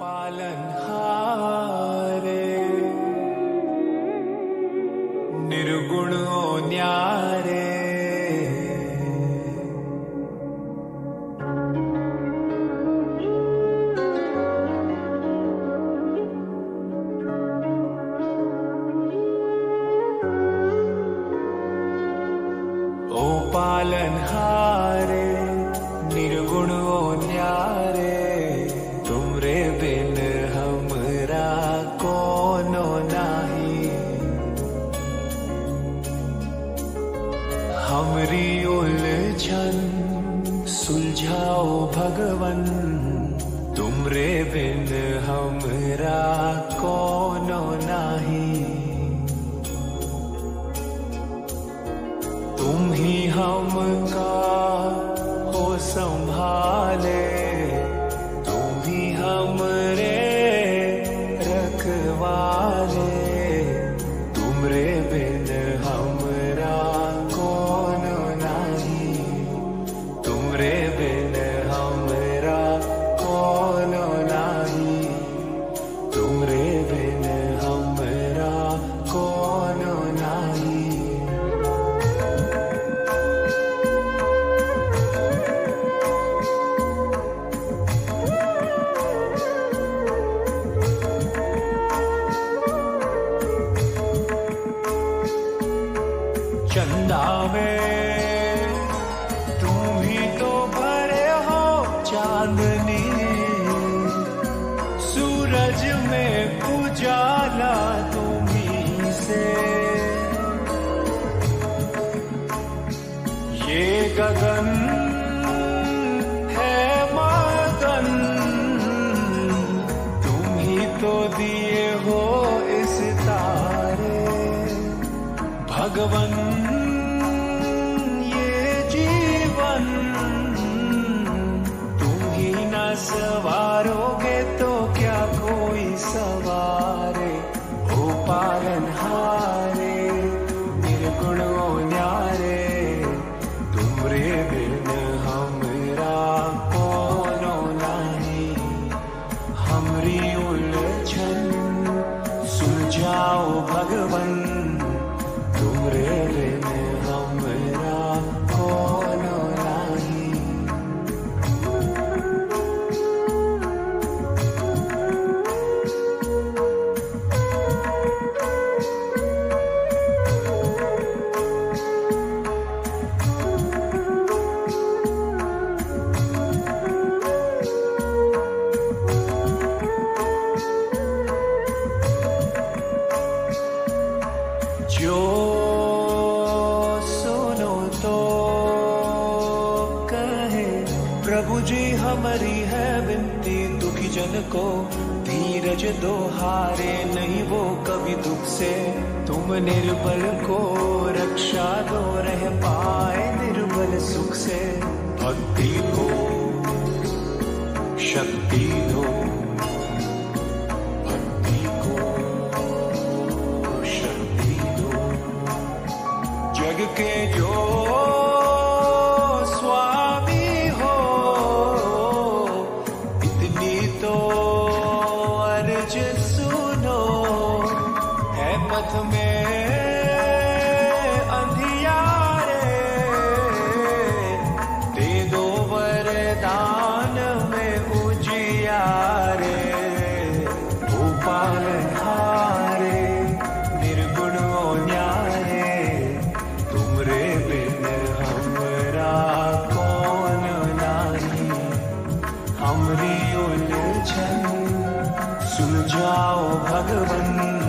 पालनहारे निर्गुण ओ न्यारे, ओ पालनहारे निर्गुण ओ न्यारे, तुमरे बिन हमरा कोनो नाही। हमरी उलझन सुलझाओ भगवन, तुमरे बिन हमरा कोनो नाही। तुम ही हमका हो संभाले, तुम ही हमरे रखवाले, तुमरे बिन हमरा कोनो नाही। तुमरे बिन हमरा कोनो नाही, तुमरे बिन हमरा कोनो नाही। चंदा में तुम ही तो भरे हो चांदनी, सूरज में उजाला तुम ही से। ये गगन है मगन, तुम ही तो दिए हो इस तारे भगवन। ये जीवन तुम ही न सवारोगे तो क्या कोई सवारे। हो पालनहारे निर्गुण ओ न्यारे, तुमरे बिन हमरा कोनो नाही। हमरी उलझन सुलझाओ भगवन, तुमरे बिन हमरा कोनो नाही। जो सुनो तो कहे प्रभु जी, हमारी है विनती दुखी जन को धीरज दो, हारे नहीं वो कभी दुख से। तुम निर्बल को रक्षा दो, रह पाए निर्बल सुख से। भक्ति को शक्ति दो, जग के जो स्वामी हो, इतनी तो अर्ज सुनो। है पथ में अंधियारे, दे दो वरदान में उजियारे। ओ पालनहारे निर्गुण ओ न्यारे, तुमरे बिन हमरा कौन नाही। हमरी उलझन सुलझाओ भगवन,